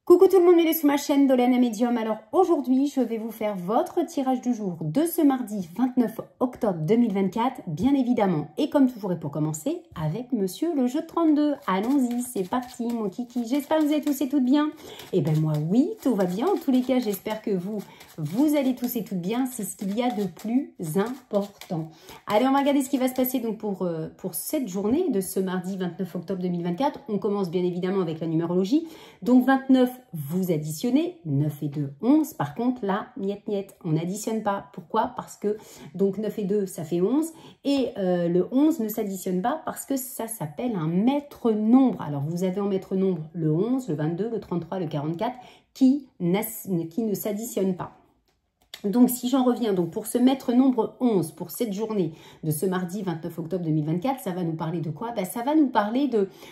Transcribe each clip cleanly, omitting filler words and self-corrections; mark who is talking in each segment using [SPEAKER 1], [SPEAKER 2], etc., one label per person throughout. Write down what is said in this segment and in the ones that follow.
[SPEAKER 1] Coucou tout le monde, bienvenue sur ma chaîne Dolène Médium. Alors aujourd'hui, je vais vous faire votre tirage du jour de ce mardi 29 octobre 2024, bien évidemment. Et comme toujours, et pour commencer, avec monsieur le jeu de 32. Allons-y, c'est parti mon kiki. J'espère que vous allez tous et toutes bien. Et ben moi, oui, tout va bien. En tous les cas, j'espère que vous allez tous et toutes bien. C'est ce qu'il y a de plus important. Allez, on va regarder ce qui va se passer donc pour cette journée de ce mardi 29 octobre 2024. On commence bien évidemment avec la numérologie. Donc 29, vous additionnez, 9 et 2, 11. Par contre, là, niet, on n'additionne pas. Pourquoi? Parce que, donc 9 et 2, ça fait 11. Et le 11 ne s'additionne pas parce que ça s'appelle un maître nombre. Alors, vous avez en maître nombre le 11, le 22, le 33, le 44 qui ne s'additionnent pas. Donc, si j'en reviens donc pour ce maître nombre 11, pour cette journée de ce mardi 29 octobre 2024, ça va nous parler de quoi? Ben, ça va nous parler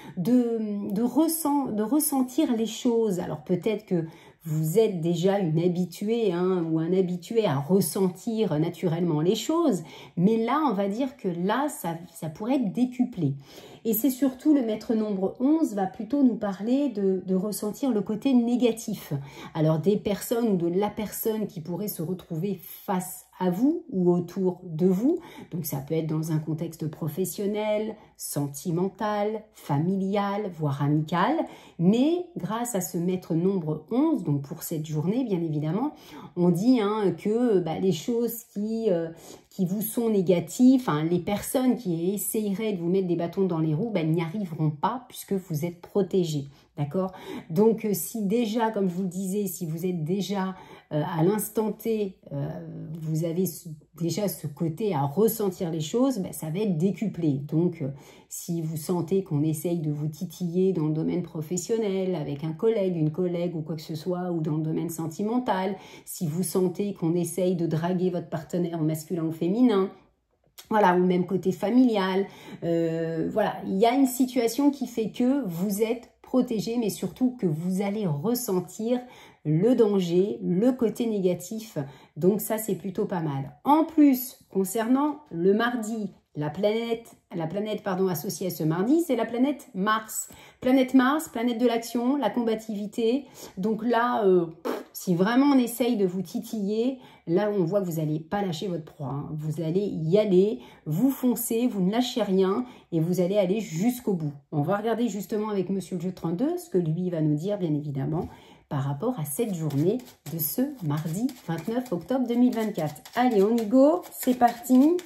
[SPEAKER 1] de ressentir les choses. Alors, peut-être que vous êtes déjà une habituée ou un habitué à ressentir naturellement les choses, mais là, on va dire que là, ça pourrait être décuplé. Et c'est surtout le maître nombre 11 va plutôt nous parler de ressentir le côté négatif. Alors des personnes ou de la personne qui pourrait se retrouver face à vous ou autour de vous. Donc ça peut être dans un contexte professionnel, sentimental, familial, voire amical. Mais grâce à ce maître nombre 11, donc pour cette journée bien évidemment, on dit que les choses qui vous sont négatives, les personnes qui essayeraient de vous mettre des bâtons dans les roues, n'y arriveront pas puisque vous êtes protégés. D'accord? Donc, si déjà, comme je vous le disais, si vous êtes déjà à l'instant T, vous avez déjà ce côté à ressentir les choses, ça va être décuplé. Donc, si vous sentez qu'on essaye de vous titiller dans le domaine professionnel, avec un collègue, une collègue ou quoi que ce soit, ou dans le domaine sentimental, si vous sentez qu'on essaye de draguer votre partenaire masculin ou féminin, voilà, ou même côté familial, voilà, il y a une situation qui fait que vous êtes protégé, mais surtout que vous allez ressentir le danger, le côté négatif. Donc ça, c'est plutôt pas mal. En plus, concernant le mardi, la planète associée à ce mardi, c'est la planète Mars. Planète Mars, planète de l'action, la combativité. Donc là, si vraiment on essaye de vous titiller, là on voit que vous n'allez pas lâcher votre proie. Vous allez y aller, vous foncez, vous ne lâchez rien et vous allez aller jusqu'au bout. On va regarder justement avec Monsieur le Jeu 32 ce que lui va nous dire bien évidemment par rapport à cette journée de ce mardi 29 octobre 2024. Allez, on y go, c'est parti.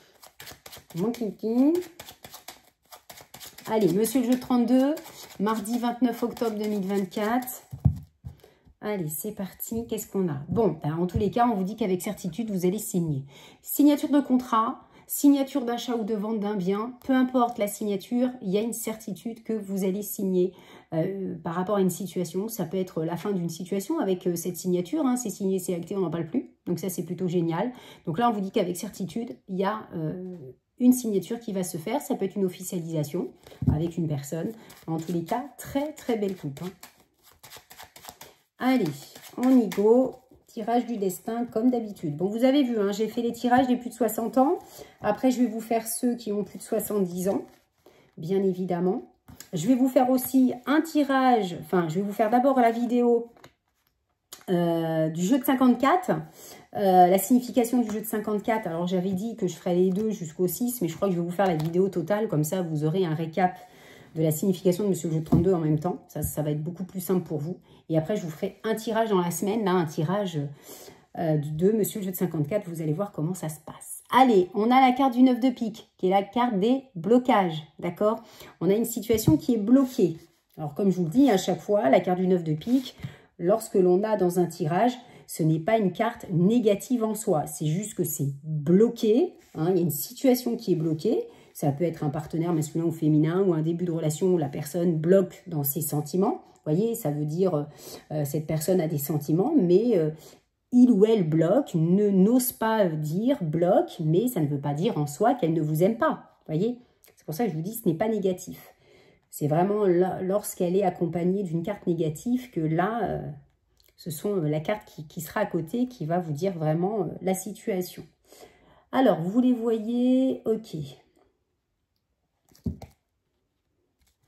[SPEAKER 1] Mon kiki. Allez, Monsieur le Jeu 32, mardi 29 octobre 2024. Allez, c'est parti. Qu'est-ce qu'on a? Bon, en tous les cas, on vous dit qu'avec certitude, vous allez signer. Signature de contrat, signature d'achat ou de vente d'un bien, peu importe la signature, il y a une certitude que vous allez signer par rapport à une situation. Ça peut être la fin d'une situation avec cette signature. C'est signé, c'est acté, on n'en parle plus. Donc ça, c'est plutôt génial. Donc là, on vous dit qu'avec certitude, il y a une signature qui va se faire. Ça peut être une officialisation avec une personne. En tous les cas, très, très belle coupe. Allez, on y go. Tirage du destin comme d'habitude. Bon, vous avez vu, j'ai fait les tirages des plus de 60 ans. Après, je vais vous faire ceux qui ont plus de 70 ans, bien évidemment. Je vais vous faire aussi un tirage, je vais vous faire d'abord la vidéo du jeu de 54. La signification du jeu de 54. Alors, j'avais dit que je ferais les deux jusqu'au 6, mais je crois que je vais vous faire la vidéo totale. Comme ça, vous aurez un récap de la signification de Monsieur le Jeu de 32 en même temps. Ça va être beaucoup plus simple pour vous. Et après, je vous ferai un tirage dans la semaine, là, un tirage de Monsieur le Jeu de 54. Vous allez voir comment ça se passe. Allez, on a la carte du 9 de pique, qui est la carte des blocages, d'accord? On a une situation qui est bloquée. Alors, comme je vous le dis à chaque fois, la carte du 9 de pique, lorsque l'on a dans un tirage, ce n'est pas une carte négative en soi. C'est juste que c'est bloqué. Il y a une situation qui est bloquée. Ça peut être un partenaire masculin ou féminin ou un début de relation où la personne bloque dans ses sentiments. Vous voyez, ça veut dire cette personne a des sentiments, mais il ou elle bloque, n'ose pas dire bloque, mais ça ne veut pas dire en soi qu'elle ne vous aime pas. Vous voyez, c'est pour ça que je vous dis ce n'est pas négatif. C'est vraiment lorsqu'elle est accompagnée d'une carte négative que là, ce sont la carte qui sera à côté qui va vous dire vraiment la situation. Alors, vous les voyez, ok.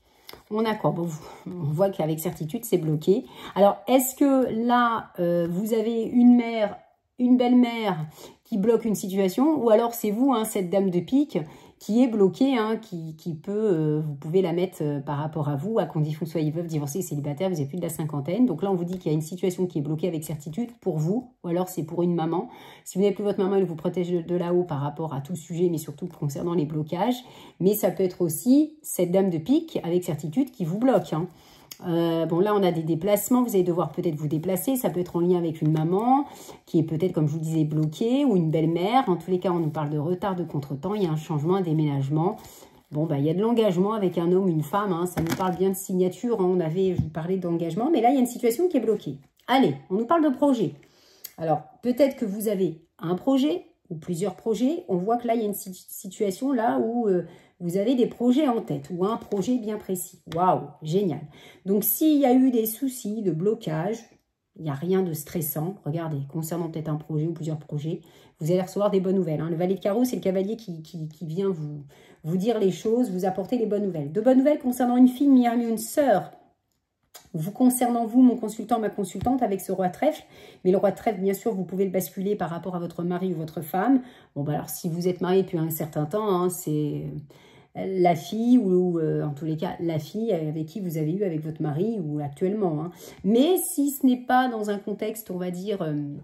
[SPEAKER 1] On a quoi? Bon, on voit qu'avec certitude, c'est bloqué. Alors, est-ce que là, vous avez une mère, une belle-mère qui bloque une situation, ou alors c'est vous, hein, cette dame de pique, qui est bloquée, hein, qui peut, vous pouvez la mettre par rapport à vous, à condition que vous soyez veuve, divorcée, célibataire, vous avez plus de la cinquantaine. Donc là, on vous dit qu'il y a une situation qui est bloquée avec certitude pour vous, ou alors c'est pour une maman. Si vous n'avez plus votre maman, elle vous protège de là-haut par rapport à tout sujet, mais surtout concernant les blocages. Mais ça peut être aussi cette dame de pique avec certitude qui vous bloque, hein. Bon, là, on a des déplacements. Vous allez devoir peut-être vous déplacer. Ça peut être en lien avec une maman qui est peut-être, comme je vous disais, bloquée ou une belle-mère. En tous les cas, on nous parle de retard, de contretemps. Il y a un changement, un déménagement. Bon, bah, il y a de l'engagement avec un homme, une femme, hein. Ça nous parle bien de signature, hein. Je vous parlais d'engagement. Mais là, il y a une situation qui est bloquée. Allez, on nous parle de projet. Alors, peut-être que vous avez un projet ou plusieurs projets. On voit que là, il y a une situation là où... vous avez des projets en tête ou un projet bien précis. Waouh, génial. Donc, s'il y a eu des soucis de blocage, il n'y a rien de stressant. Regardez, concernant peut-être un projet ou plusieurs projets, vous allez recevoir des bonnes nouvelles, hein. Le valet de carreau, c'est le cavalier qui vient vous dire les choses, vous apporter les bonnes nouvelles. De bonnes nouvelles concernant une fille, meilleure amie, une sœur. Vous concernant vous, mon consultant, ma consultante, avec ce roi de trèfle. Mais le roi de trèfle, bien sûr, vous pouvez le basculer par rapport à votre mari ou votre femme. Bon, bah alors, si vous êtes marié depuis un certain temps, hein, c'est la fille ou en tous les cas, la fille avec qui vous avez eu avec votre mari ou actuellement, hein. Mais si ce n'est pas dans un contexte, on va dire,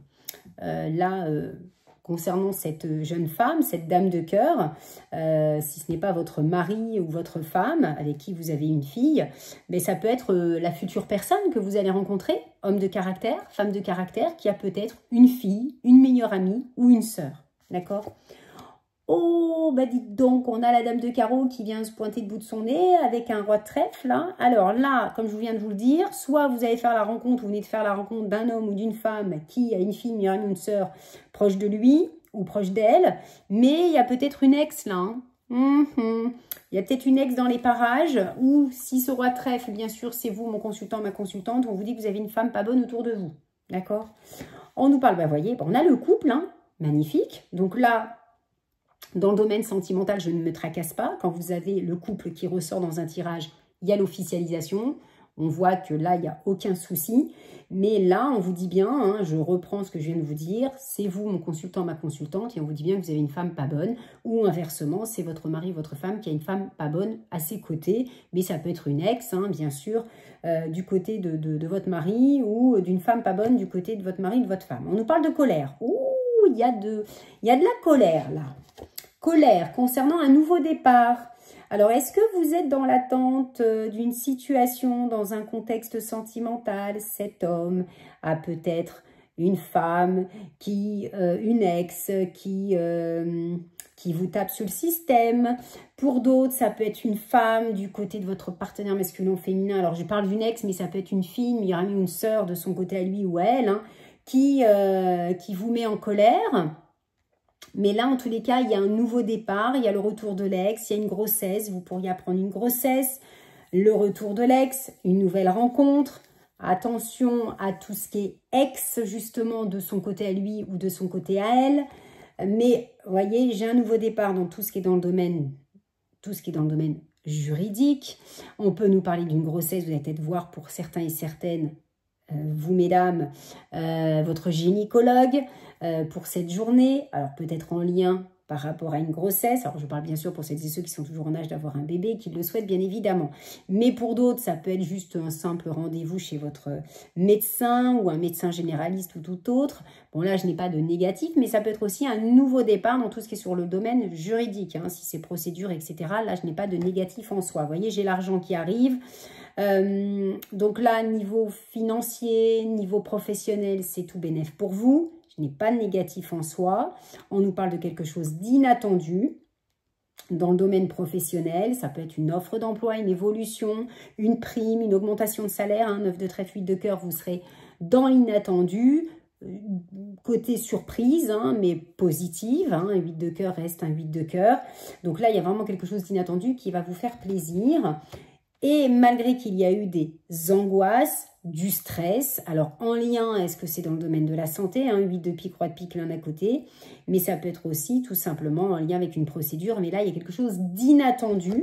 [SPEAKER 1] concernant cette jeune femme, cette dame de cœur, si ce n'est pas votre mari ou votre femme avec qui vous avez une fille, mais ça peut être la future personne que vous allez rencontrer, homme de caractère, femme de caractère, qui a peut-être une fille, une meilleure amie ou une sœur. D'accord? Oh, bah dites donc, on a la dame de carreau qui vient se pointer le bout de son nez avec un roi de trèfle, là. Alors là, comme je viens de vous le dire, soit vous allez faire la rencontre, vous venez de faire la rencontre d'un homme ou d'une femme qui a une fille, une meilleure amie, une sœur proche de lui ou proche d'elle, mais il y a peut-être une ex là, hein. Il y a peut-être une ex dans les parages, ou si ce roi de trèfle, bien sûr, c'est vous, mon consultant, ma consultante, on vous dit que vous avez une femme pas bonne autour de vous. D'accord? On nous parle, bah voyez, on a le couple, hein, magnifique. Donc là, dans le domaine sentimental, je ne me tracasse pas. Quand vous avez le couple qui ressort dans un tirage, il y a l'officialisation. On voit que là, il n'y a aucun souci. Mais là, on vous dit bien, hein, je reprends ce que je viens de vous dire, c'est vous, mon consultant, ma consultante, et on vous dit bien que vous avez une femme pas bonne. Ou inversement, c'est votre mari, votre femme qui a une femme pas bonne à ses côtés. Mais ça peut être une ex, hein, bien sûr, du côté de votre mari, ou d'une femme pas bonne du côté de votre mari, de votre femme. On nous parle de colère. Ouh, il y a de la colère, là. Colère concernant un nouveau départ. Alors, est-ce que vous êtes dans l'attente d'une situation, dans un contexte sentimental? Cet homme a peut-être une femme, une ex qui vous tape sur le système. Pour d'autres, ça peut être une femme du côté de votre partenaire masculin ou féminin. Alors, je parle d'une ex, mais ça peut être une fille, une meilleure amie, une sœur de son côté à lui ou à elle, hein, qui vous met en colère. Mais là, en tous les cas, il y a un nouveau départ, il y a le retour de l'ex, il y a une grossesse, vous pourriez apprendre une grossesse, le retour de l'ex, une nouvelle rencontre. Attention à tout ce qui est ex, justement, de son côté à lui ou de son côté à elle. Mais, vous voyez, j'ai un nouveau départ dans tout ce qui est dans le domaine, juridique. On peut nous parler d'une grossesse, vous allez peut-être voir pour certains et certaines, vous mesdames, votre gynécologue pour cette journée, alors peut-être en lien par rapport à une grossesse. Alors je parle bien sûr pour celles et ceux qui sont toujours en âge d'avoir un bébé, qui le souhaitent bien évidemment. Mais pour d'autres, ça peut être juste un simple rendez-vous chez votre médecin ou un médecin généraliste ou tout autre. Bon là, je n'ai pas de négatif, mais ça peut être aussi un nouveau départ dans tout ce qui est sur le domaine juridique, hein, si c'est procédure, etc. Là, je n'ai pas de négatif en soi. Vous voyez, j'ai l'argent qui arrive. Donc là, niveau financier, niveau professionnel, c'est tout bénef pour vous. Je n'ai pas de négatif en soi. On nous parle de quelque chose d'inattendu. Dans le domaine professionnel, ça peut être une offre d'emploi, une évolution, une prime, une augmentation de salaire. Un 9 de trèfle, 8 de cœur, vous serez dans l'inattendu. Côté surprise, hein, mais positive. Hein, un 8 de cœur reste un 8 de cœur. Donc là, il y a vraiment quelque chose d'inattendu qui va vous faire plaisir. Et malgré qu'il y a eu des angoisses, du stress, alors en lien, est-ce que c'est dans le domaine de la santé, hein, 8 de pique, roi de pique l'un à côté, mais ça peut être aussi tout simplement en lien avec une procédure, mais là il y a quelque chose d'inattendu,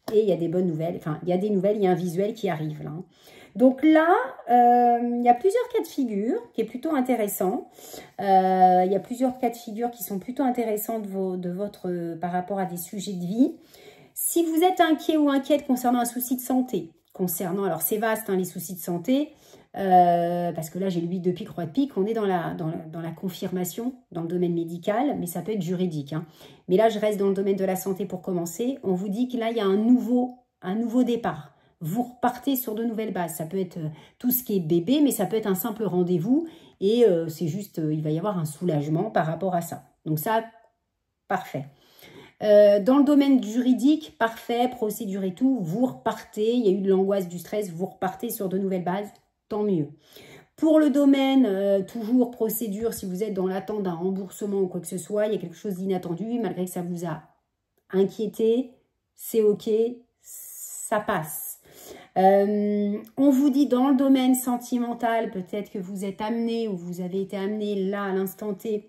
[SPEAKER 1] Et il y a des bonnes nouvelles, enfin, il y a des nouvelles, il y a un visuel qui arrive là. Donc là, il y a plusieurs cas de figure qui est plutôt intéressant. Il y a plusieurs cas de figure qui sont plutôt intéressants par rapport à des sujets de vie. Si vous êtes inquiet ou inquiète concernant un souci de santé, alors c'est vaste hein, les soucis de santé, parce que là j'ai le 8 de pique, roi de pique, on est dans la confirmation, dans le domaine médical, mais ça peut être juridique. Hein. Mais là je reste dans le domaine de la santé pour commencer. On vous dit que là il y a un nouveau départ. Vous repartez sur de nouvelles bases. Ça peut être tout ce qui est bébé, mais ça peut être un simple rendez-vous. Et c'est juste, il va y avoir un soulagement par rapport à ça. Donc ça, parfait. Dans le domaine juridique, parfait, procédure et tout, vous repartez. Il y a eu de l'angoisse, du stress, vous repartez sur de nouvelles bases, tant mieux. Pour le domaine, toujours procédure, si vous êtes dans l'attente d'un remboursement ou quoi que ce soit, il y a quelque chose d'inattendu, malgré que ça vous a inquiété, c'est ok, ça passe. On vous dit dans le domaine sentimental, peut-être que vous êtes amené ou vous avez été amené là à l'instant T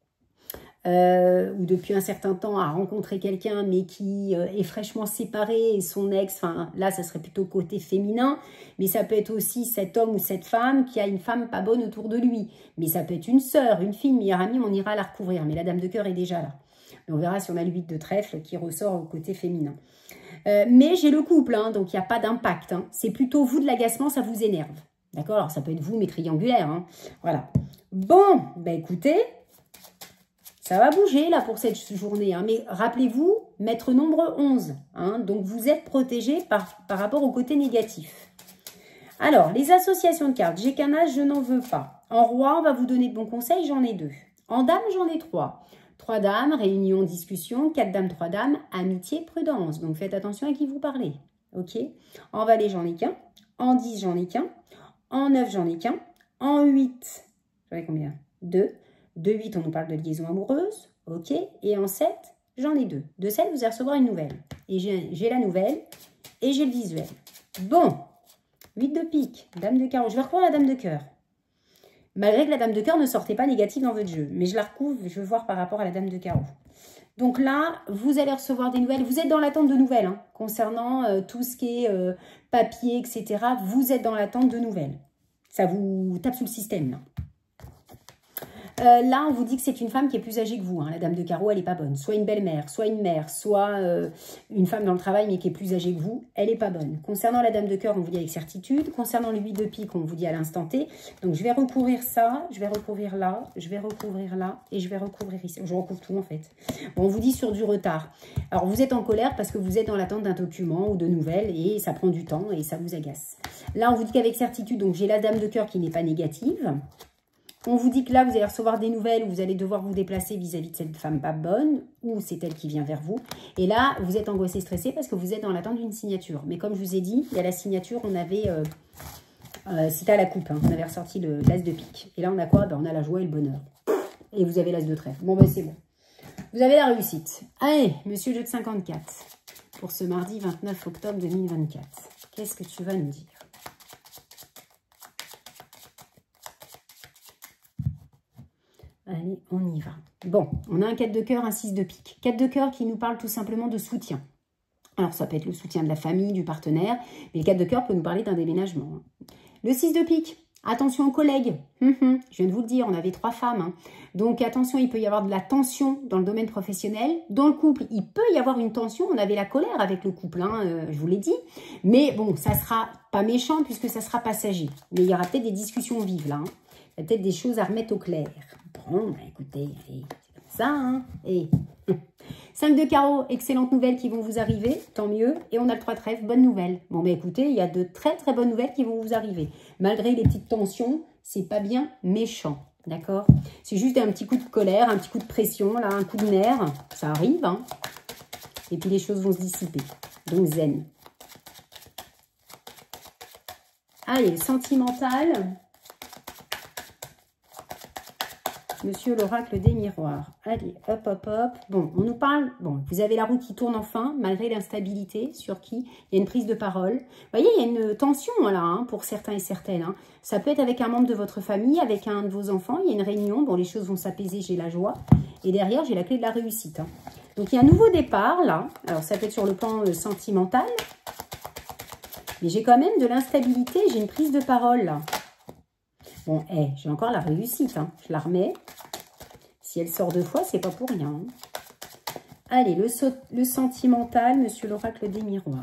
[SPEAKER 1] ou depuis un certain temps à rencontrer quelqu'un mais qui est fraîchement séparé et son ex, enfin là ça serait plutôt côté féminin, mais ça peut être aussi cet homme ou cette femme qui a une femme pas bonne autour de lui, mais ça peut être une sœur, une fille, une meilleure amie, on ira la recouvrir, mais la dame de cœur est déjà là. Et on verra si on a le 8 de trèfle qui ressort au côté féminin. Mais j'ai le couple, hein, donc il n'y a pas d'impact. Hein. C'est plutôt vous de l'agacement, ça vous énerve. D'accord? Alors ça peut être vous, mais triangulaire. Hein. Voilà. Bon, ben écoutez, ça va bouger là pour cette journée. Hein, mais rappelez-vous, maître nombre 11. Hein, donc vous êtes protégé par rapport au côté négatif. Alors, les associations de cartes. J'ai qu'un as, je n'en veux pas. En roi, on va vous donner de bons conseils, j'en ai 2. En dame, j'en ai 3. 3 dames, réunion, discussion, 4 dames, 3 dames, amitié, prudence. Donc faites attention à qui vous parlez. Ok. En valet, j'en ai qu'un. En 10, j'en ai qu'un. En 9, j'en ai qu'un. En 8, j'en ai combien? 2. De 8, on nous parle de liaison amoureuse. Ok. Et en 7, j'en ai 2. De 7, vous allez recevoir une nouvelle. Et j'ai la nouvelle et j'ai le visuel. Bon. 8 de pique, dame de carreau. Je vais recouvrir la dame de cœur. Malgré que la dame de cœur ne sortait pas négative dans votre jeu. Mais je la recouvre, je veux voir par rapport à la dame de carreau. Donc là, vous allez recevoir des nouvelles. Vous êtes dans l'attente de nouvelles hein, concernant tout ce qui est papier, etc. Vous êtes dans l'attente de nouvelles. Ça vous tape sous le système. Là, on vous dit que c'est une femme qui est plus âgée que vous. Hein. La dame de carreau, elle n'est pas bonne. Soit une belle-mère, soit une mère, soit une femme dans le travail, mais qui est plus âgée que vous. Elle n'est pas bonne. Concernant la dame de cœur, on vous dit avec certitude. Concernant le 8 de pique, on vous dit à l'instant T. Donc, je vais recouvrir ça. Je vais recouvrir là. Je vais recouvrir là. Et je vais recouvrir ici. Je recouvre tout, en fait. Bon, on vous dit sur du retard. Alors, vous êtes en colère parce que vous êtes dans l'attente d'un document ou de nouvelles. Et ça prend du temps et ça vous agace. Là, on vous dit qu'avec certitude, donc j'ai la dame de cœur qui n'est pas négative. On vous dit que là, vous allez recevoir des nouvelles où vous allez devoir vous déplacer vis-à-vis de cette femme pas bonne ou c'est elle qui vient vers vous. Et là, vous êtes angoissé, stressé parce que vous êtes dans l'attente d'une signature. Mais comme je vous ai dit, il y a la signature, on avait, c'était à la coupe, hein, on avait ressorti l'as de pique. Et là, on a quoi? Ben, on a la joie et le bonheur. Et vous avez l'as de trèfle. Bon, ben c'est bon. Vous avez la réussite. Allez, monsieur jeu de 54, pour ce mardi 29 octobre 2024. Qu'est-ce que tu vas nous dire? Allez, on y va. Bon, on a un 4 de cœur, un 6 de pique. 4 de cœur qui nous parle tout simplement de soutien. Alors, ça peut être le soutien de la famille, du partenaire, mais le 4 de cœur peut nous parler d'un déménagement. Le 6 de pique, attention aux collègues. Je viens de vous le dire, on avait 3 femmes. Hein. Donc, attention, il peut y avoir de la tension dans le domaine professionnel. Dans le couple, il peut y avoir une tension. On avait la colère avec le couple, hein, je vous l'ai dit. Mais bon, ça sera pas méchant puisque ça sera passager. Mais il y aura peut-être des discussions vives, là. Hein. Il y a peut-être des choses à remettre au clair. Bon, bah écoutez, c'est comme ça, hein. Et 5 de carreau, excellentes nouvelles qui vont vous arriver, tant mieux. Et on a le 3 de trèfle, bonne nouvelle. Bon, bah écoutez, il y a de très très bonnes nouvelles qui vont vous arriver. Malgré les petites tensions, c'est pas bien méchant, d'accord? C'est juste un petit coup de colère, un petit coup de pression, là, un coup de nerf. Ça arrive, hein. Et puis les choses vont se dissiper. Donc zen. Allez, sentimental. Monsieur l'oracle des miroirs. Allez, hop, hop, hop. Bon, on nous parle... Bon, vous avez la roue qui tourne enfin, malgré l'instabilité. Sur qui? Il y a une prise de parole. Vous voyez, il y a une tension, là, hein, pour certains et certaines. Hein. Ça peut être avec un membre de votre famille, avec un de vos enfants. Il y a une réunion. Bon, les choses vont s'apaiser, j'ai la joie. Et derrière, j'ai la clé de la réussite. Hein. Donc, il y a un nouveau départ, là. Alors, ça peut être sur le plan sentimental. Mais j'ai quand même de l'instabilité. J'ai une prise de parole, là. Bon, j'ai encore la réussite. Hein. Je la remets. Si elle sort 2 fois, c'est pas pour rien. Hein. Allez, le sentimental, monsieur l'oracle des miroirs.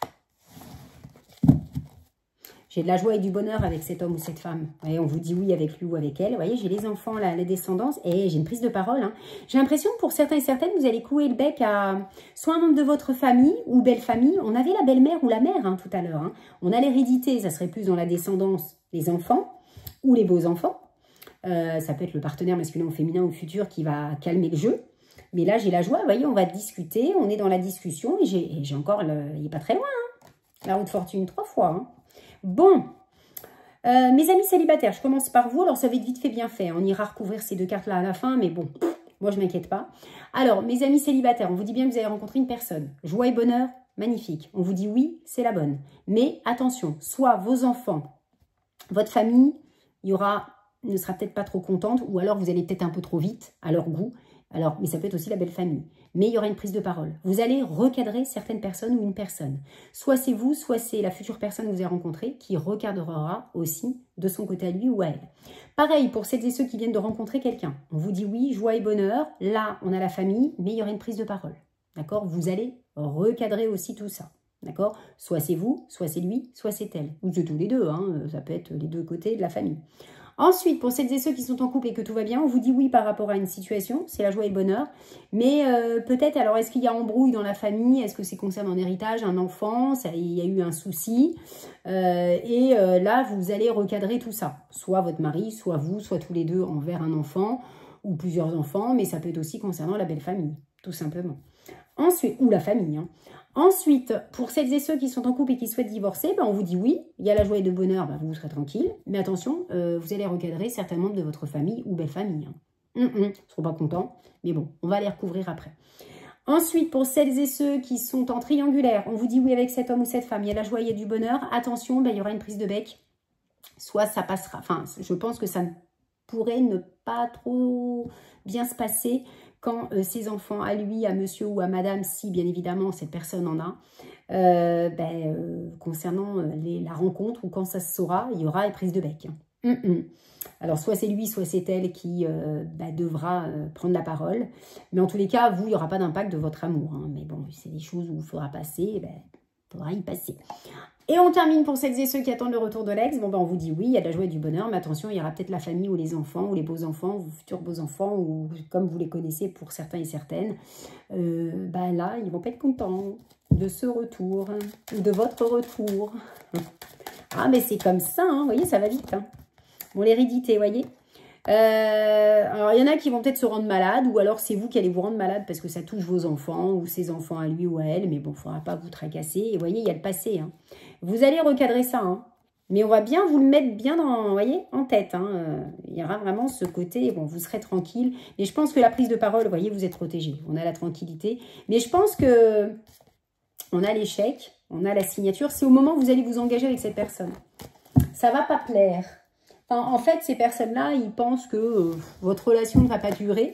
[SPEAKER 1] J'ai de la joie et du bonheur avec cet homme ou cette femme. Vous voyez, on vous dit oui avec lui ou avec elle. Vous voyez, j'ai les enfants, la descendance. Et j'ai une prise de parole. Hein. J'ai l'impression que pour certains et certaines, vous allez clouer le bec à soit un membre de votre famille ou belle famille. On avait la belle-mère ou la mère hein, tout à l'heure. Hein. On a l'hérédité, ça serait plus dans la descendance, les enfants ou les beaux-enfants. Ça peut être le partenaire masculin ou féminin ou futur qui va calmer le jeu. Mais là, j'ai la joie. Vous voyez, on va discuter. On est dans la discussion. Et j'ai encore, il n'est pas très loin. Hein. La roue de fortune 3 fois. Hein. Bon, mes amis célibataires, je commence par vous. Alors, ça va être vite fait, bien fait. On ira recouvrir ces 2 cartes-là à la fin, mais bon, moi, je ne m'inquiète pas. Alors, mes amis célibataires, on vous dit bien que vous avez rencontré une personne. Joie et bonheur, magnifique. On vous dit oui, c'est la bonne. Mais attention, soit vos enfants, votre famille, ne sera peut-être pas trop contente, ou alors vous allez peut-être un peu trop vite, à leur goût. Alors, mais ça peut être aussi la belle famille. Mais il y aura une prise de parole. Vous allez recadrer certaines personnes ou une personne. Soit c'est vous, soit c'est la future personne que vous avez rencontrée qui recadrera aussi de son côté à lui ou à elle. Pareil pour celles et ceux qui viennent de rencontrer quelqu'un. On vous dit oui, joie et bonheur. Là, on a la famille, mais il y aura une prise de parole. D'accord? Vous allez recadrer aussi tout ça. D'accord? Soit c'est vous, soit c'est lui, soit c'est elle. Ou c'est tous les deux. Hein. Ça peut être les 2 côtés de la famille. Ensuite, pour celles et ceux qui sont en couple et que tout va bien, on vous dit oui par rapport à une situation, c'est la joie et le bonheur. Mais peut-être, alors est-ce qu'il y a embrouille dans la famille? Est-ce que c'est concernant un héritage, un enfant? Il y a eu un souci. Là, vous allez recadrer tout ça. Soit votre mari, soit vous, soit tous les 2 envers un enfant ou plusieurs enfants. Mais ça peut être aussi concernant la belle famille, tout simplement. Ensuite, ou la famille. Hein. Ensuite, pour celles et ceux qui sont en couple et qui souhaitent divorcer, on vous dit oui, il y a la joie et le bonheur, vous serez tranquille. Mais attention, vous allez recadrer certains membres de votre famille ou belle famille. Hein. Ils ne seront pas contents, mais bon, on va les recouvrir après. Ensuite, pour celles et ceux qui sont en triangulaire, on vous dit oui avec cet homme ou cette femme, il y a la joie et du bonheur. Attention, il y aura une prise de bec. Soit ça passera, enfin, je pense que ça pourrait ne pas trop bien se passer quand ses enfants, à lui, à monsieur ou à madame, si bien évidemment cette personne en a, concernant la rencontre ou quand ça se saura, il y aura une prise de bec. Alors, soit c'est lui, soit c'est elle qui devra prendre la parole. Mais en tous les cas, vous, il n'y aura pas d'impact de votre amour. Hein. Mais bon, c'est des choses où il faudra passer, il faudra y passer. Et on termine pour celles et ceux qui attendent le retour de l'ex. Bon, on vous dit oui, il y a de la joie et du bonheur, mais attention, il y aura peut-être la famille ou les enfants, ou les beaux-enfants, ou futurs beaux-enfants, ou comme vous les connaissez pour certains et certaines. Là, ils vont pas être contents de ce retour, ou de votre retour. Ah, mais c'est comme ça, hein, vous voyez, ça va vite. Hein. Bon, l'hérédité, vous voyez. Alors, il y en a qui vont peut-être se rendre malades, ou alors c'est vous qui allez vous rendre malade parce que ça touche vos enfants, ou ses enfants à lui ou à elle, mais bon, il ne faudra pas vous tracasser. Et vous voyez, il y a le passé. Hein. Vous allez recadrer ça, hein. Mais on va bien vous le mettre bien dans, vous voyez, en tête. Hein. Il y aura vraiment ce côté, bon, vous serez tranquille. Mais je pense que la prise de parole, vous voyez, vous êtes protégé. On a la tranquillité. Mais je pense que on a l'échec, on a la signature. C'est au moment où vous allez vous engager avec cette personne. Ça ne va pas plaire. Enfin, en fait, ces personnes-là, ils pensent que votre relation ne va pas durer.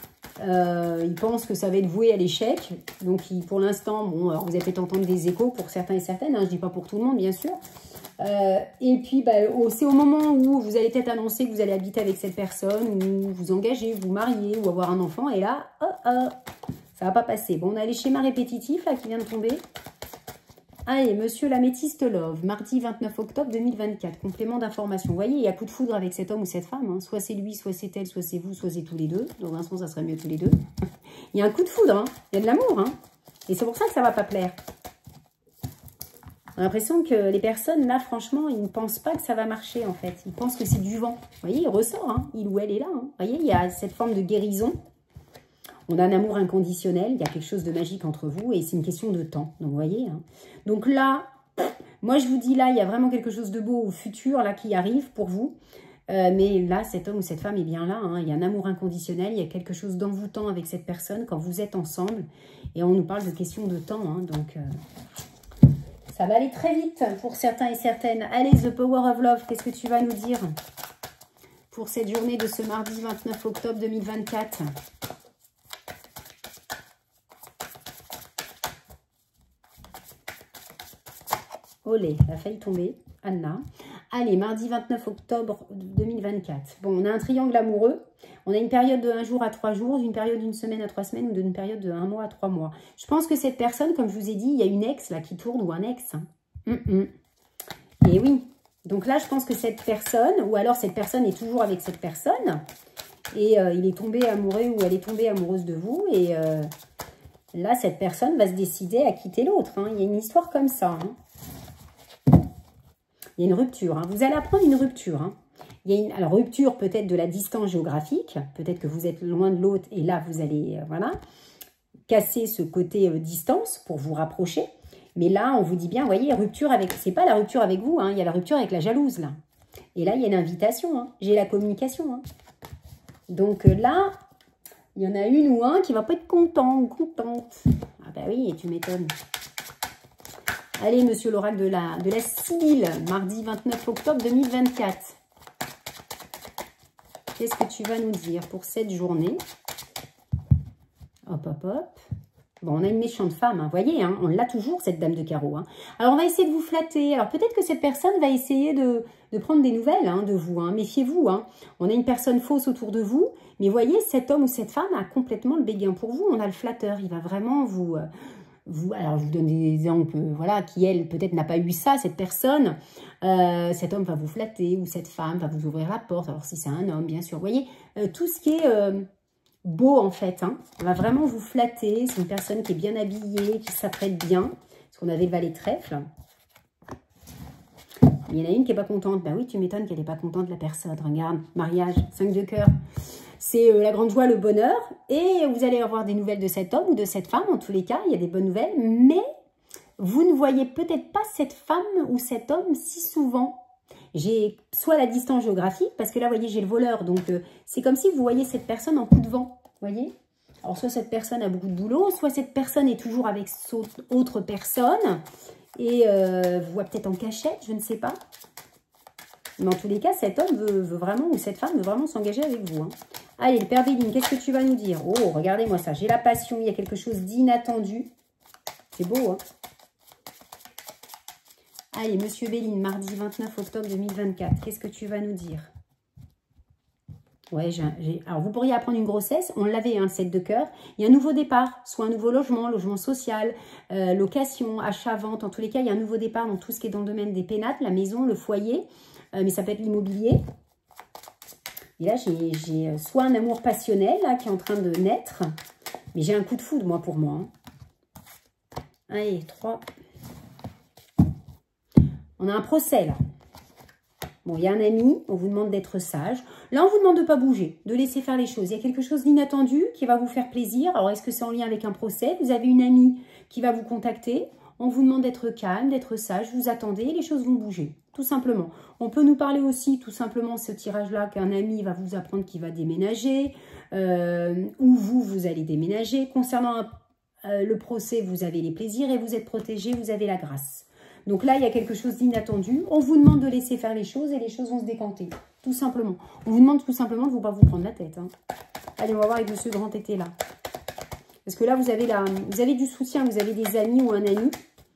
[SPEAKER 1] Ils pensent que ça va être voué à l'échec. Donc, pour l'instant, bon, alors vous avez peut-être entendu des échos pour certains et certaines. Hein, je ne dis pas pour tout le monde, bien sûr. Et puis, c'est au moment où vous allez peut-être annoncer que vous allez habiter avec cette personne, ou vous engager, vous marier, ou avoir un enfant. Et là, ça ne va pas passer. Bon, on a les schémas répétitifs là qui viennent de tomber. Allez, monsieur l'améthyste love, mardi 29 octobre 2024, complément d'information. Vous voyez, il y a coup de foudre avec cet homme ou cette femme. Hein. Soit c'est lui, soit c'est elle, soit c'est vous, soit c'est tous les 2. Dans un sens, ça serait mieux tous les 2. Il y a un coup de foudre, hein. Il y a de l'amour. Hein. Et c'est pour ça que ça ne va pas plaire. On a l'impression que les personnes, là, franchement, ils ne pensent pas que ça va marcher, en fait. Ils pensent que c'est du vent. Vous voyez, il ressort. Hein. Il ou elle est là. Hein. Vous voyez, il y a cette forme de guérison. On a un amour inconditionnel, il y a quelque chose de magique entre vous et c'est une question de temps. Donc, vous voyez. Hein. Donc là, moi, je vous dis là, il y a vraiment quelque chose de beau au futur là qui arrive pour vous. Mais là, cet homme ou cette femme est bien là. Hein. Il y a un amour inconditionnel, il y a quelque chose d'envoûtant avec cette personne quand vous êtes ensemble. Et on nous parle de question de temps. Hein. Donc, ça va aller très vite pour certains et certaines. Allez, The Power of Love, qu'est-ce que tu vas nous dire pour cette journée de ce mardi 29 octobre 2024 ? Olé, elle a failli tomber. Anna. Allez, mardi 29 octobre 2024. Bon, on a un triangle amoureux. On a une période de 1 jour à 3 jours, une période d'une semaine à 3 semaines ou d'une période de 1 mois à 3 mois. Je pense que cette personne, comme je vous ai dit, il y a une ex là qui tourne ou un ex. Hein. Et oui. Donc là, je pense que cette personne, ou alors cette personne est toujours avec cette personne, et il est tombé amoureux ou elle est tombée amoureuse de vous, et là, cette personne va se décider à quitter l'autre. Hein. Il y a une histoire comme ça. Hein. Il y a une rupture. Hein. Vous allez apprendre une rupture. Hein. Il y a une alors, rupture peut-être de la distance géographique. Peut-être que vous êtes loin de l'autre et là, vous allez voilà, casser ce côté distance pour vous rapprocher. Mais là, on vous dit bien, vous voyez, rupture avec... C'est pas la rupture avec vous, hein, il y a la rupture avec la jalouse, là. Et là, il y a une invitation. Hein. J'ai la communication. Hein. Donc là, il y en a une ou un qui va pas être content ou contente. Ah bah oui, et tu m'étonnes. Allez, monsieur l'oracle de la Sibylle, mardi 29 octobre 2024. Qu'est-ce que tu vas nous dire pour cette journée? Hop, hop, hop. Bon, on a une méchante femme, hein. Vous voyez, hein, on l'a toujours, cette dame de carreau. Hein. Alors, on va essayer de vous flatter. Alors, peut-être que cette personne va essayer de prendre des nouvelles hein, de vous. Hein. Méfiez-vous. Hein. On a une personne fausse autour de vous. Mais voyez, cet homme ou cette femme a complètement le béguin pour vous. On a le flatteur. Il va vraiment alors, je vous donne des exemples, voilà, qui, elle, peut-être n'a pas eu ça, cette personne. Cet homme va vous flatter ou cette femme va vous ouvrir la porte. Alors, si c'est un homme, bien sûr. Vous voyez, tout ce qui est beau, en fait. Hein, va vraiment vous flatter. C'est une personne qui est bien habillée, qui s'apprête bien. Parce qu'on avait le valet de trèfle. Il y en a une qui n'est pas contente. Ben oui, tu m'étonnes qu'elle n'est pas contente, la personne. Regarde, mariage, 5 de cœur. C'est la grande joie, le bonheur. Et vous allez avoir des nouvelles de cet homme ou de cette femme. En tous les cas, il y a des bonnes nouvelles. Mais vous ne voyez peut-être pas cette femme ou cet homme si souvent. J'ai soit la distance géographique, parce que là, vous voyez, j'ai le voleur. Donc, c'est comme si vous voyez cette personne en coup de vent. Vous voyez? Alors, soit cette personne a beaucoup de boulot, soit cette personne est toujours avec autre personne. Et vous voit peut-être en cachette, je ne sais pas. Mais en tous les cas, cet homme veut vraiment, ou cette femme veut vraiment s'engager avec vous. Hein. Allez, le père Béline, qu'est-ce que tu vas nous dire? Oh, regardez-moi ça. J'ai la passion, il y a quelque chose d'inattendu. C'est beau, hein? Allez, monsieur Béline, mardi 29 octobre 2024. Qu'est-ce que tu vas nous dire? Ouais, alors, vous pourriez apprendre une grossesse. On l'avait, hein, le 7 de cœur. Il y a un nouveau départ, soit un nouveau logement, logement social, location, achat, vente. En tous les cas, il y a un nouveau départ dans tout ce qui est dans le domaine des pénates, la maison, le foyer. Mais ça peut être l'immobilier. Et là, j'ai soit un amour passionnel là, qui est en train de naître. Mais j'ai un coup de foudre, moi, pour moi. Hein. Allez, 3. On a un procès, là. Bon, il y a un ami, on vous demande d'être sage. Là, on vous demande de ne pas bouger, de laisser faire les choses. Il y a quelque chose d'inattendu qui va vous faire plaisir. Alors, est-ce que c'est en lien avec un procès? Vous avez une amie qui va vous contacter. On vous demande d'être calme, d'être sage. Vous attendez et les choses vont bouger, tout simplement. On peut nous parler aussi, tout simplement, ce tirage-là, qu'un ami va vous apprendre qu'il va déménager. Ou vous allez déménager. Concernant le procès, vous avez les plaisirs et vous êtes protégé, vous avez la grâce. Donc là, il y a quelque chose d'inattendu. On vous demande de laisser faire les choses et les choses vont se décanter. Tout simplement. On vous demande tout simplement de ne pas vous prendre la tête. Hein. Allez, on va voir avec monsieur Grand Été là. Parce que là, vous avez du soutien. Vous avez des amis ou un ami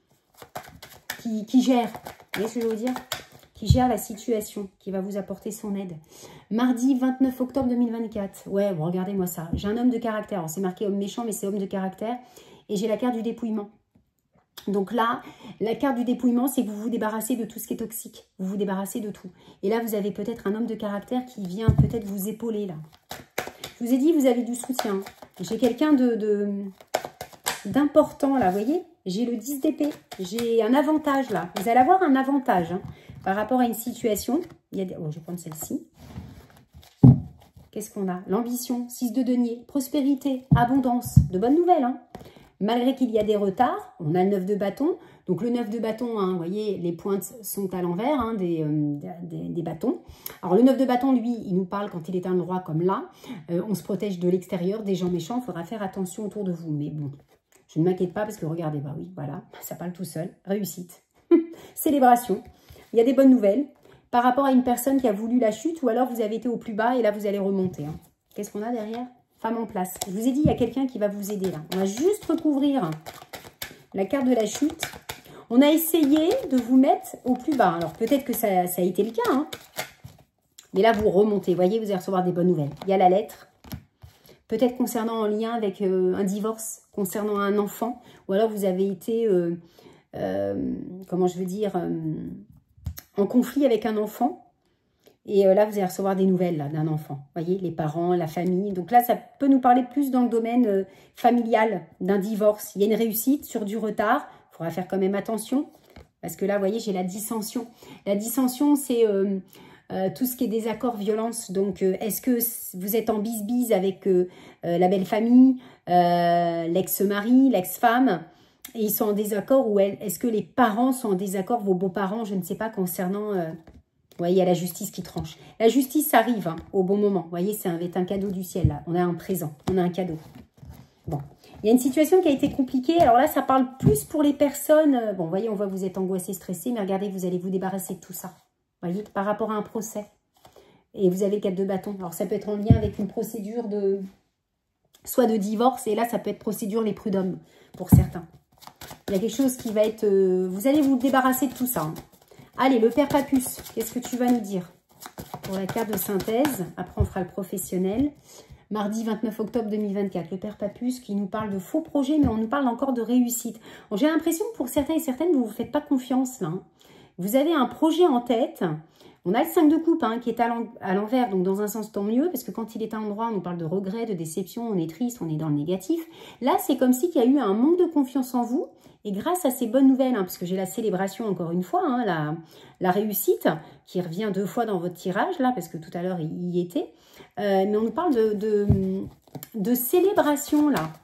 [SPEAKER 1] qui gère. Vous voyez ce que je veux dire? Qui gère la situation, qui va vous apporter son aide. Mardi 29 octobre 2024. Ouais, bon, regardez-moi ça. J'ai un homme de caractère. C'est marqué homme méchant, mais c'est homme de caractère. Et j'ai la carte du dépouillement. Donc là, la carte du dépouillement, c'est que vous vous débarrassez de tout ce qui est toxique. Vous vous débarrassez de tout. Et là, vous avez peut-être un homme de caractère qui vient peut-être vous épauler là. Je vous ai dit, vous avez du soutien. J'ai quelqu'un d'important là, vous voyez? J'ai le 10 d'épée. J'ai un avantage là. Vous allez avoir un avantage hein, par rapport à une situation. Il y a des... Oh, je vais prendre celle-ci. Qu'est-ce qu'on a? L'ambition, 6 de denier, prospérité, abondance. De bonnes nouvelles, hein. Malgré qu'il y a des retards, on a le 9 de bâton. Donc le 9 de bâton, hein, vous voyez, les pointes sont à l'envers hein, des bâtons. Alors le 9 de bâton, lui, il nous parle quand il est un endroit comme là. On se protège de l'extérieur, des gens méchants. Il faudra faire attention autour de vous. Mais bon, je ne m'inquiète pas parce que regardez, bah oui, voilà, ça parle tout seul. Réussite. Célébration. Il y a des bonnes nouvelles par rapport à une personne qui a voulu la chute ou alors vous avez été au plus bas et là vous allez remonter. Hein. Qu'est-ce qu'on a derrière? Femme en place. Je vous ai dit, il y a quelqu'un qui va vous aider là. On va juste recouvrir la carte de la chute. On a essayé de vous mettre au plus bas. Alors, peut-être que ça a été le cas. Hein. Mais là, vous remontez. Vous voyez, vous allez recevoir des bonnes nouvelles. Il y a la lettre. Peut-être concernant en lien avec un divorce, concernant un enfant. Ou alors, vous avez été, comment je veux dire, en conflit avec un enfant. Et là, vous allez recevoir des nouvelles d'un enfant. Vous voyez, les parents, la famille. Donc là, ça peut nous parler plus dans le domaine familial d'un divorce. Il y a une réussite sur du retard. Il faudra faire quand même attention. Parce que là, vous voyez, j'ai la dissension. La dissension, c'est tout ce qui est désaccord, violence. Donc, est-ce que vous êtes en bise-bise avec la belle famille, l'ex-mari, l'ex-femme, et ils sont en désaccord, ou est-ce que les parents sont en désaccord, vos beaux-parents, je ne sais pas, concernant... Vous voyez, il y a la justice qui tranche. La justice arrive hein, au bon moment. Vous voyez, c'est un cadeau du ciel, là. On a un présent, on a un cadeau. Bon, il y a une situation qui a été compliquée. Alors là, ça parle plus pour les personnes... Bon, vous voyez, on voit que vous êtes angoissé, stressé, mais regardez, vous allez vous débarrasser de tout ça. Vous voyez, par rapport à un procès. Et vous avez le 4 de bâton. Alors, ça peut être en lien avec une procédure de... soit de divorce, et là, ça peut être procédure les prud'hommes, pour certains. Il y a quelque chose qui va être... vous allez vous débarrasser de tout ça. Hein. Allez, le père Papus, qu'est-ce que tu vas nous dire pour la carte de synthèse? Après, on fera le professionnel. Mardi 29 octobre 2024, le père Papus qui nous parle de faux projets, mais on nous parle encore de réussite. J'ai l'impression que pour certains et certaines, vous ne vous faites pas confiance là. Hein. Vous avez un projet en tête. On a le 5 de coupe hein, qui est à l'envers, donc dans un sens tant mieux, parce que quand il est à l'endroit, on nous parle de regret, de déception, on est triste, on est dans le négatif. Là, c'est comme si il y a eu un manque de confiance en vous. Et grâce à ces bonnes nouvelles, hein, parce que j'ai la célébration encore une fois, hein, la réussite, qui revient 2 fois dans votre tirage, là, parce que tout à l'heure, il y était. Mais on nous parle de célébration, là.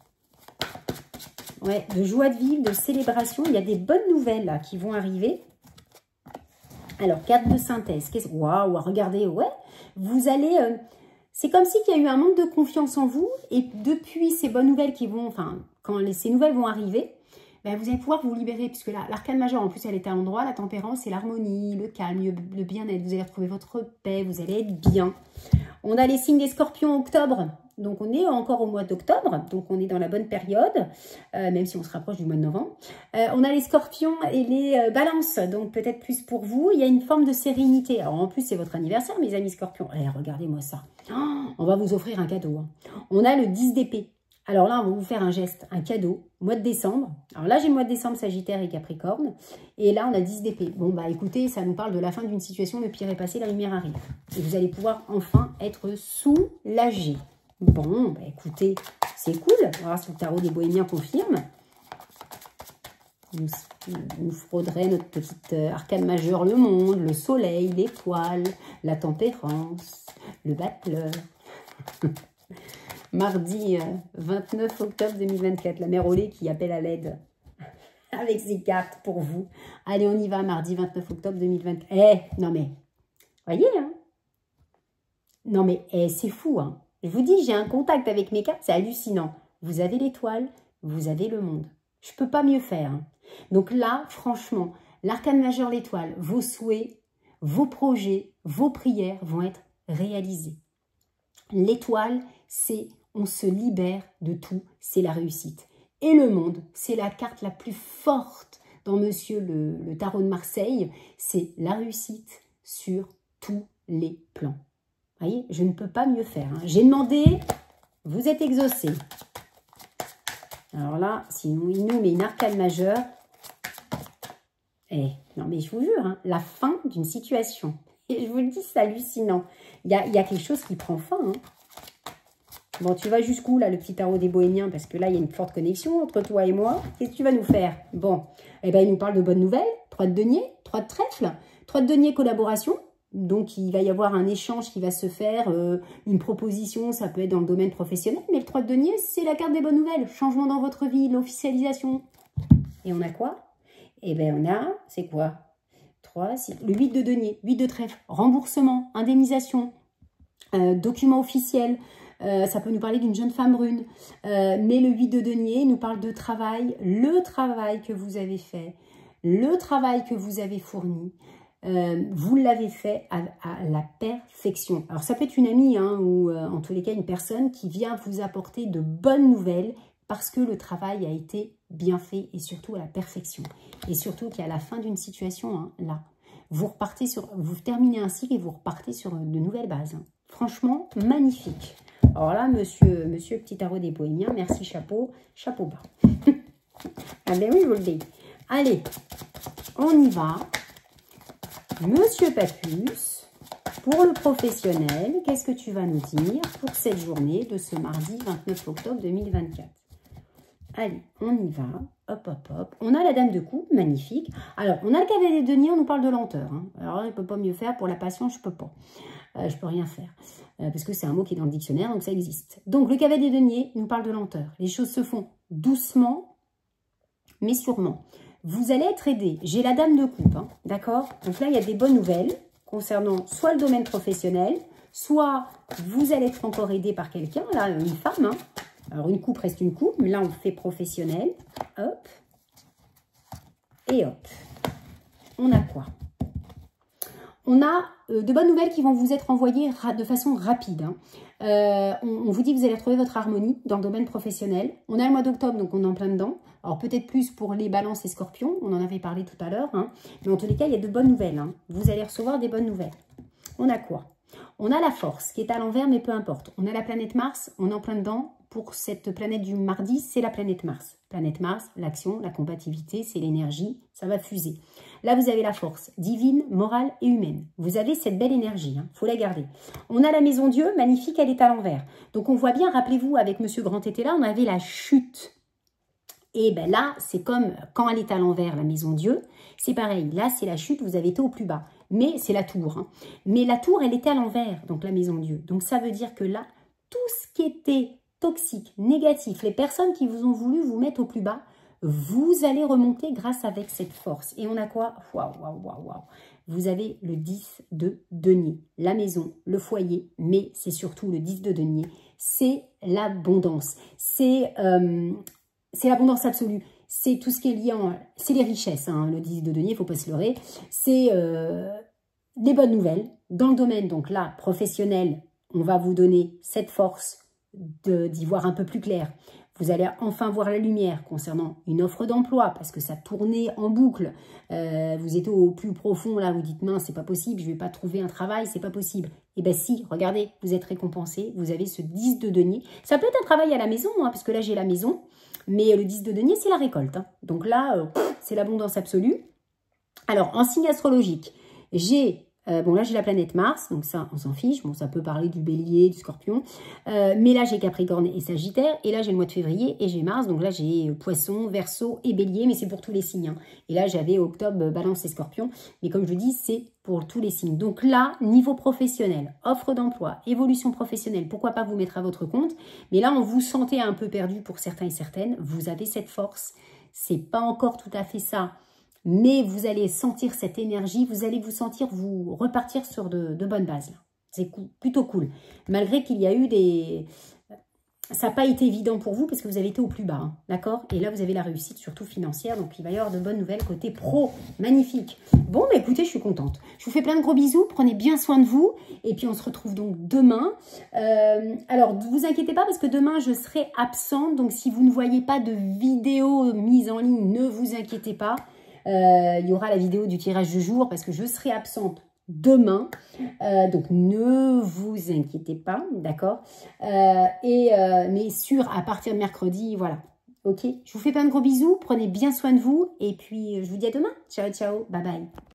[SPEAKER 1] Ouais, de joie de vivre, de célébration. Il y a des bonnes nouvelles, là, qui vont arriver. Alors, carte de synthèse. Waouh, regardez, ouais. Vous allez... c'est comme si il y a eu un manque de confiance en vous. Et depuis ces bonnes nouvelles qui vont... Enfin, quand ces nouvelles vont arriver... Ben, vous allez pouvoir vous libérer, puisque l'arcane majeur, en plus, elle est à l'endroit, la tempérance, c'est l'harmonie, le calme, le bien-être. Vous allez retrouver votre paix, vous allez être bien. On a les signes des scorpions en octobre, donc on est encore au mois d'octobre, donc on est dans la bonne période, même si on se rapproche du mois de novembre. On a les scorpions et les balances, donc peut-être plus pour vous, il y a une forme de sérénité. Alors en plus, c'est votre anniversaire, mes amis scorpions. Allez, regardez-moi ça. Oh, on va vous offrir un cadeau. Hein. On a le 10 d'épée. Alors là, on va vous faire un geste, un cadeau, mois de décembre. Alors là, j'ai le mois de décembre, Sagittaire et Capricorne. Et là, on a 10 d'épée. Bon, bah écoutez, ça nous parle de la fin d'une situation, le pire est passé, la lumière arrive. Et vous allez pouvoir enfin être soulagé. Bon, bah écoutez, c'est cool. On va voir si le tarot des Bohémiens confirme. Nous frauderait notre petite arcane majeure, le monde, le soleil, l'étoile, la tempérance, le battleur. Mardi 29 octobre 2024, la mère Olé qui appelle à l'aide avec ses cartes pour vous. Allez, on y va, mardi 29 octobre 2024. Non mais, voyez, hein? Non mais, c'est fou, hein? Je vous dis, j'ai un contact avec mes cartes, c'est hallucinant. Vous avez l'étoile, vous avez le monde. Je ne peux pas mieux faire. Hein. Donc là, franchement, l'arcane majeur, l'étoile, vos souhaits, vos projets, vos prières vont être réalisés. L'étoile, c'est on se libère de tout, c'est la réussite. Et le monde, c'est la carte la plus forte dans Monsieur le tarot de Marseille, c'est la réussite sur tous les plans. Vous voyez, je ne peux pas mieux faire. Hein. J'ai demandé, vous êtes exaucé. Alors là, sinon il nous met une arcane majeure. Non mais je vous jure, hein, la fin d'une situation. Et je vous le dis, c'est hallucinant. Il y a quelque chose qui prend fin. Hein. Bon, tu vas jusqu'où, là, le petit tarot des Bohémiens? Parce que là, il y a une forte connexion entre toi et moi. Qu'est-ce que tu vas nous faire? Bon, eh ben, il nous parle de bonnes nouvelles. 3 de denier, 3 de trèfle. 3 de denier, collaboration. Donc, il va y avoir un échange qui va se faire, une proposition, ça peut être dans le domaine professionnel. Mais le 3 de denier, c'est la carte des bonnes nouvelles. Changement dans votre vie, l'officialisation. Et on a quoi? Eh bien, on a, c'est quoi? 3, 6, le 8 de denier, 8 de trèfle, remboursement, indemnisation, document officiel. Ça peut nous parler d'une jeune femme brune. Mais le 8 de denier nous parle de travail, le travail que vous avez fait, le travail que vous avez fourni. Vous l'avez fait à la perfection. Alors, ça peut être une amie hein, ou en tous les cas une personne qui vient vous apporter de bonnes nouvelles parce que le travail a été bien fait et surtout à la perfection. Et surtout qu'à la fin d'une situation, hein, là, vous terminez un cycle et vous repartez sur de nouvelles bases. Hein. Franchement, magnifique. Alors là, monsieur Petit Tarot des Bohémiens, merci, chapeau bas. Ah ben oui, je vous le dis. Allez, on y va. Monsieur Papus, pour le professionnel, qu'est-ce que tu vas nous dire pour cette journée de ce mardi 29 octobre 2024? Allez, on y va. Hop, hop, hop. On a la dame de coupe, magnifique. Alors, on a le cavalier de denier, on nous parle de lenteur. Hein. Alors, je ne peux pas mieux faire. Pour la patience, je ne peux pas. Je ne peux rien faire. Parce que c'est un mot qui est dans le dictionnaire, donc ça existe. Donc, le cavalier de denier nous parle de lenteur. Les choses se font doucement, mais sûrement. Vous allez être aidé. J'ai la dame de coupe, hein, d'accord? Donc là, il y a des bonnes nouvelles concernant soit le domaine professionnel, soit vous allez être encore aidé par quelqu'un, là, une femme. Hein. Alors, une coupe reste une coupe, mais là, on fait professionnel. Hop. Et hop. On a quoi? On a de bonnes nouvelles qui vont vous être envoyées de façon rapide. Hein. On vous dit que vous allez retrouver votre harmonie dans le domaine professionnel. On a le mois d'octobre, donc on est en plein dedans. Alors peut-être plus pour les balances et scorpions, on en avait parlé tout à l'heure. Hein. Mais en tous les cas, il y a de bonnes nouvelles. Hein. Vous allez recevoir des bonnes nouvelles. On a quoi? On a la force qui est à l'envers, mais peu importe. On a la planète Mars, on est en plein dedans. Pour cette planète du mardi, c'est la planète Mars. Planète Mars, l'action, la combativité, c'est l'énergie, ça va fuser. Là, vous avez la force divine, morale et humaine. Vous avez cette belle énergie, hein, faut la garder. On a la maison Dieu, magnifique, elle est à l'envers. Donc, on voit bien, rappelez-vous, avec Monsieur Grand était là, on avait la chute. Et ben là, c'est comme quand elle est à l'envers, la maison Dieu, c'est pareil. Là, c'est la chute, vous avez été au plus bas. Mais c'est la tour. Hein. Mais la tour, elle était à l'envers, donc la maison Dieu. Donc, ça veut dire que là, tout ce qui était toxique, négatif, les personnes qui vous ont voulu vous mettre au plus bas, vous allez remonter grâce avec cette force. Et on a quoi? Waouh, waouh, waouh, waouh. Vous avez le 10 de denier, la maison, le foyer, mais c'est surtout le 10 de denier. C'est l'abondance. C'est l'abondance absolue. C'est tout ce qui est lié en... C'est les richesses, hein, le 10 de denier, il ne faut pas se leurrer. C'est des bonnes nouvelles. Dans le domaine, donc là, professionnel, on va vous donner cette force d'y voir un peu plus clair. Vous allez enfin voir la lumière concernant une offre d'emploi parce que ça tournait en boucle. Vous êtes au plus profond, là, vous dites, mince, c'est pas possible, je vais pas trouver un travail, c'est pas possible. Et bien si, regardez, vous êtes récompensé, vous avez ce 10 de denier. Ça peut être un travail à la maison, hein, parce que là, j'ai la maison, mais le 10 de denier, c'est la récolte. Hein. Donc là, c'est l'abondance absolue. Alors, en signe astrologique, j'ai... bon, là, j'ai la planète Mars, donc ça, on s'en fiche. Bon, ça peut parler du bélier, du scorpion. Mais là, j'ai Capricorne et Sagittaire. Et là, j'ai le mois de février et j'ai Mars. Donc là, j'ai Poisson, Verseau et Bélier. Mais c'est pour tous les signes. Hein. Et là, j'avais Octobre, Balance et Scorpion. Mais comme je dis, c'est pour tous les signes. Donc là, niveau professionnel, offre d'emploi, évolution professionnelle, pourquoi pas vous mettre à votre compte. Mais là, on vous sentait un peu perdu pour certains et certaines. Vous avez cette force. C'est pas encore tout à fait ça. Mais vous allez sentir cette énergie, vous allez vous sentir vous repartir sur de bonnes bases. C'est plutôt cool. Malgré qu'il y a eu des... Ça n'a pas été évident pour vous parce que vous avez été au plus bas, hein, d'accord? Et là, vous avez la réussite, surtout financière. Donc, il va y avoir de bonnes nouvelles côté pro. Magnifique. Bon, bah, écoutez, je suis contente. Je vous fais plein de gros bisous. Prenez bien soin de vous. Et puis, on se retrouve donc demain. Alors, ne vous inquiétez pas parce que demain, je serai absente. Donc, si vous ne voyez pas de vidéo mise en ligne, ne vous inquiétez pas. Il y aura la vidéo du tirage du jour parce que je serai absente demain. Donc, ne vous inquiétez pas, d'accord? Mais sûr, à partir de mercredi, voilà. Ok? Je vous fais plein de gros bisous. Prenez bien soin de vous. Et puis, je vous dis à demain. Ciao, ciao. Bye, bye.